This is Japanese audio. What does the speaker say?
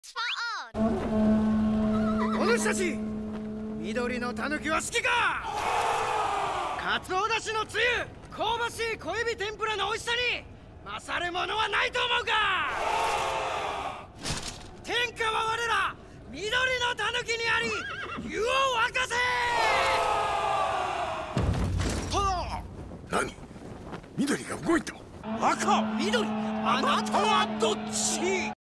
お主たち、緑のタヌキは好きか？かつおだしのつゆ、香ばしい小エビ天ぷらの美味しさに勝るものはないと思うか？天下は我ら緑のタヌキにあり、湯を沸かせ！ 何？緑が動いた。 赤、緑、あなたはどっち？